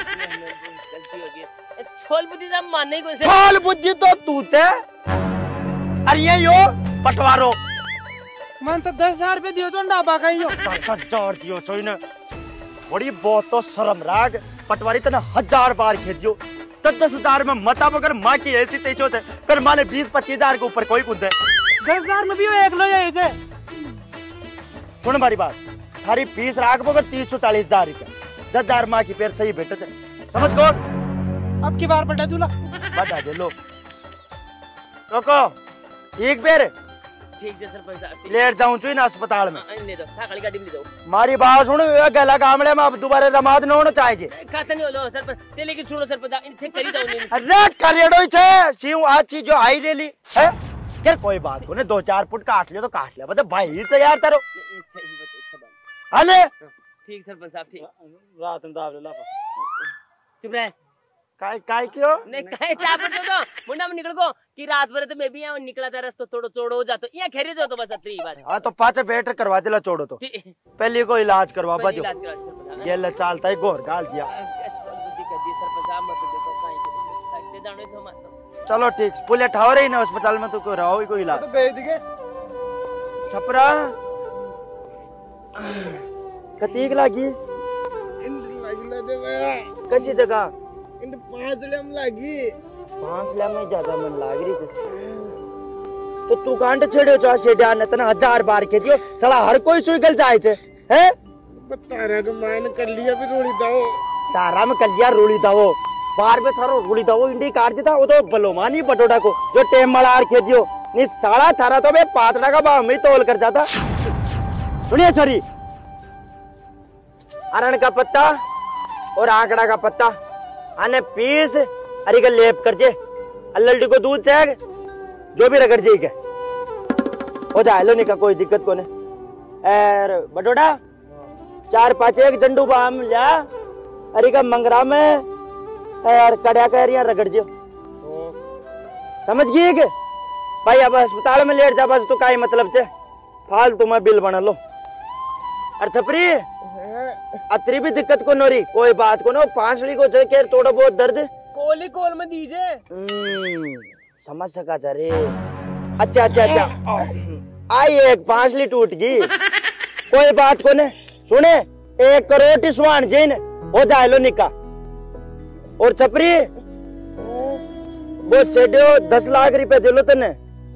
छोल बुद्धि साहब मानने को छोल बुद्धि तो तू थे अरे ये यो पटवारो मन तो 10,000 रुपए दियो तो डाबा का यो 10,000 दियो छोई ने बड़ी बहुत तो शर्म राग पटवारी तना 1000 बार खेद दियो 10,000 में मता मगर माँ की ऐसी तेजो थे फिर माने 20-25,000 के ऊपर कोई कुंदे 10,000 में भी एक लो जाए थे। सुन हमारी बात थारी फीस राख मगर 30-40,000 रुपया 10,000 माँ की पैर सही बैठे थे समझ गो अब की बार बड़ा दूल्हा बता दे लो रोको एक बेर ठीक है सरपंच साहब लेट जाऊं चुई ना अस्पताल में ले दो थाकड़ी गाड़ी में ले दो मारी बात सुन गला कामड़े में अब दोबारा रमाद न होना चाहिए खाता नहीं हो सरपंच ते लेकिन सुनो सरपंच साहब इनसे करी दो नहीं अरे करेड़ो छे सीऊ आज चीज जो आई रेली है यार कोई बात को ने 2-4 फुट काट लियो तो काट लिया मतलब भाई से यार तारो हाले ठीक सरपंच साहब ठीक रात में दाब ले ला चुप रह काय क्यों नहीं काय चाप दो मुंडा में निकल को कि रात भर तो मैं भी यहां निकला था रास्ता थोड़ा चौड़ो हो जातो यहां खेरी जो तो बस अतरी बात हां तो पाछे बैठ करवा देला छोड़ो तो पहले को इलाज करवा बजो ये ले चालता है गोर गाल दिया चलो ठीक पुले ठाव रही ना अस्पताल में तो को रहो ही कोई इलाज तो गए दिखे छपरा कतीक लागी लागला दे भैया कसी जगह इन 5 लम लागी 5 लाख में ज्यादा मन लाग रही छे तो तू कांड छेड़ो जा सेड्या ने तना 1000 बार के दियो साला हर कोई सुई गल जाए छे हैं तारा के मान कर लिया भी रोड़ी दाओ तारा में कलिया रोड़ी दाओ बार में थारो रोड़ी दाओ इंडी काट देता वो तो बलोमानी बटोड़ा को जो टेम मलार के दियो नी साला थारा तो बे पातड़ा का भाव में तोल कर जाता सुनिए छोरी अरण का पत्ता और आंकड़ा का पत्ता आने पीस अरे का लेप कर जे अल्लड़ी को दूध चेक जो भी रगड़ जी के हो जाए लो निका कोई दिक्कत को नहीं एर बटोड़ा 4-5 एक झंडू बाम लिया अरे का मंगरा में एर कड़िया का एरिया रगड़ जो समझ गई के भाई अब अस्पताल में लेट जा बस तो काई मतलब छे फालतू में बिल बना लो। और छपरी अतरी भी दिक्कत को नोरी कोई बात को ना 5 ली को जे के थोड़ा बहुत दर्द कोली कोल में दीजिए। समझ सका जा रे। अच्छा अच्छा अच्छा आई एक 5 ली टूट गई कोई बात को ने सुने 1 करोड़ स्वान जैन हो जाए लो निका। और छपरी वो सेडो 10 लाख रुपए दे लो तने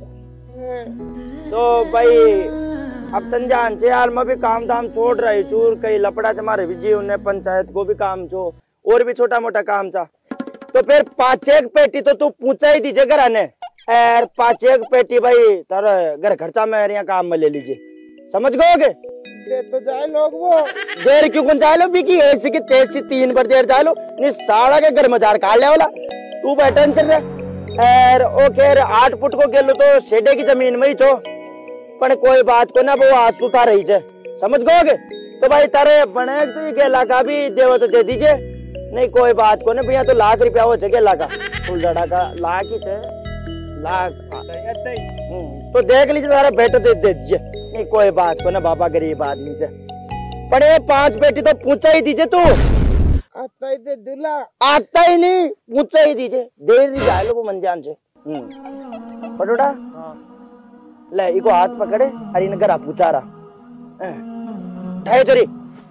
तो भाई अब तन जान से यार मैं भी काम धाम छोड़ रही चूर कई लपड़ा से मारे भी जी उन्हें पंचायत को भी काम छो और भी छोटा मोटा काम था तो फिर 5-1 पेटी तो तू पूछा ही दीजिए घर आने और 5-1 पेटी भाई तारा घर खर्चा में यहाँ काम में ले लीजिए समझ गए दे तो जाए लोग वो देर क्यों कौन जाए लो बिकी ऐसी की तेज सी 3 बार देर जाए लो नहीं साड़ा के घर मजार काट ले वाला तू बैठा टेंशन रहे और ओ खेर 8 फुट को गेलो तो शेडे की जमीन में ही छो पर कोई बात को ना वो हाथ उठा रही है समझ गए तो भाई तारे बने तो ये गेला का भी देव तो दे दीजिए नहीं कोई बात को ना भैया तो लाख रुपया हो जाए गेला का फुल जड़ा का लाख ही थे लाख तो देख लीजिए तारा बेटा दे दीजिए नहीं कोई बात को ना बाबा गरीब आदमी से पर ये 5 बेटी तो पूछा ही दीजिए तू आता ही दे दूल्हा आता ही नहीं पूछा ही दीजिए देर नहीं जाए लो वो मंजान से पटोटा ले इको हाथ पकड़े अरे इनकर आप पूछा रहा ढाई चोरी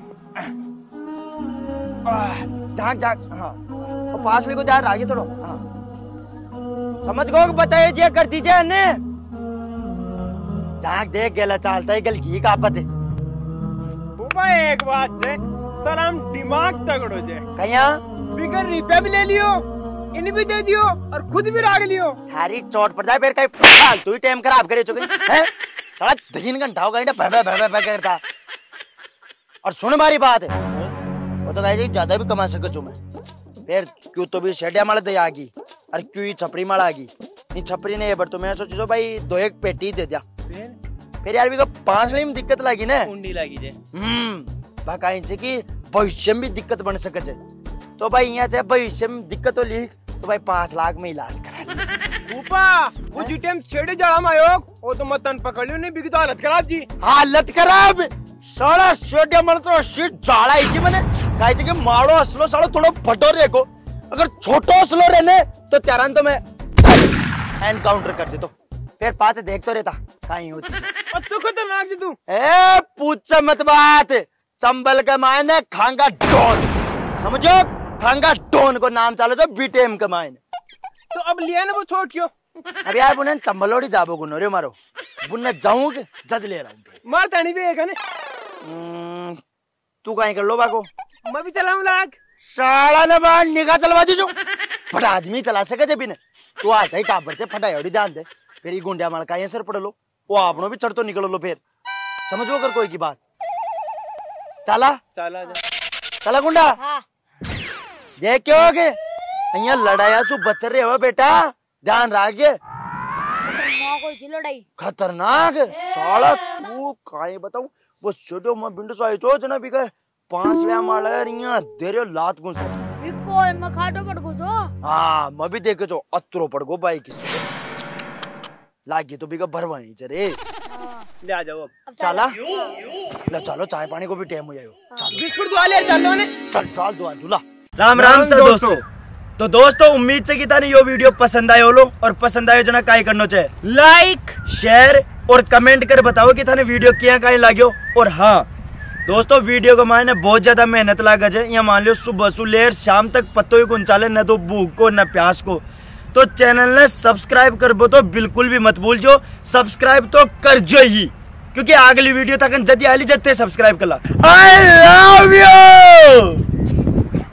झाक झाक हाँ वो पास ले को जा आगे थोड़ा हाँ समझ गो बताइए जे कर दीजिए ने झाक देख गेला चालता है गल घी का पते ऊपर एक बात से तर हम दिमाग तगड़ो जे कहिया बिगर रुपया भी ले लियो इन भी दे दियो और खुद भी राग लियो हारी चोट पड़ जाए फिर कहीं फालतू ही टाइम खराब करे चुके हैं साला 3 घंटा हो गए ना भे करता और सुन हमारी बात है वो तो कहे ज्यादा भी कमा सके मैं फिर क्यों तो भी शेडिया माला दे आगी और क्यों ही छपरी माला आगी नहीं छपरी ने ये बट तो मैं सोचो भाई 2-1 पेटी दे दिया फिर यार भी को 5 में दिक्कत लगी ना उंडी लगी जे बाकाई से कि भविष्य में भी दिक्कत बन सके तो भाई यहाँ से भविष्य में दिक्कत हो ली तो भाई 5 लाख में इलाज करा ऊपा वो जी टाइम छेड़े जड़ा मायोग वो तो मतन पकड़ लियो नहीं बिकी तो हालत खराब जी हालत खराब साला शेडिया मल तो शीट जाला ही जी मैंने कहे कि मारो असलो सालो थोड़ा फटो रेको अगर छोटो असलो रहने तो त्यारन तो मैं एनकाउंटर कर दे तो फिर 5 देख तो रहता कहीं होती और तू खतरनाक जी तू ए पूछ मत बात चंबल के मायने खांगा डॉन समझो खांगा डॉन को नाम चालो तो बीटेम के मायने तो अब लिया ना वो छोड़ क्यों अब यार बुने चंबलोड़ी जाबो गुनो रे मारो बुने जाऊं के जद ले रहा हूं मार तानी भी है ने तू कहीं कर लो बाको मैं भी चलाऊं लाग साला ने बाहर निगाह चलवा दीजो बड़ा आदमी चला सके जब ने तू आता ही टाबर से फटायोड़ी ध्यान दे फिर गुंडिया मड़का ये सर पड़ लो वो आपनो भी चढ़ तो निकल लो फिर समझो कर कोई की बात चला चला चला गुंडा हाँ देख क्यों हो गए यहाँ लड़ाया सु बच रहे हो बेटा ध्यान रखिए कोई थी लड़ाई खतरनाक साला तू काहे बताऊं वो छोटो मैं बिंडो साई तो जना भी गए 5 ले माला रिया देरे लात गुन सा बिको मैं खाटो पड़ गो जो हां मैं भी देखे जो अतरो पड़ गो बाइक लागी तो भी का भरवाई चरे ले आ जाओ अब चला ले चलो चाय पानी को भी टाइम हो जायो चलो बिस्कुट दुआ ले चलो ने चल डाल दुआ दूल्हा राम राम से दोस्तों तो दोस्तों उम्मीद से कि ताने यो वीडियो पसंद आयो लो और पसंद आयो जना काई करनो चाहे लाइक शेयर और कमेंट कर बताओ कि थाने वीडियो क्या काई लाग्यो और हाँ दोस्तों वीडियो को मायने बहुत ज्यादा मेहनत लागा है यहाँ मान लो सुबह से लेर शाम तक पत्तो ही कुन चाले न तो भूख को न प्यास को तो चैनल ने सब्सक्राइब कर बो तो बिल्कुल भी मत भूल जो सब्सक्राइब तो कर जो ही क्योंकि अगली वीडियो तक जल्दी आली जत्ते सब्सक्राइब कर ला आई लव यू